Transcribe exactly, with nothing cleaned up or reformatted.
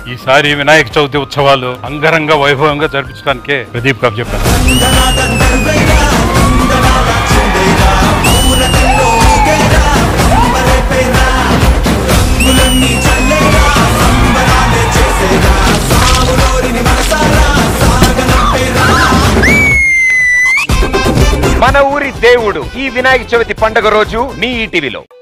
ఈసారి వినాయక చవితి ఉత్సవాలు అంగరంగ వైభవంగా జరిపించడానికే ప్రదీప్ గారు చెప్పారు. మన ఊరి దేవుడు ఈ వినాయక చవితి పండుగ రోజు మీ ఈటీవీలో.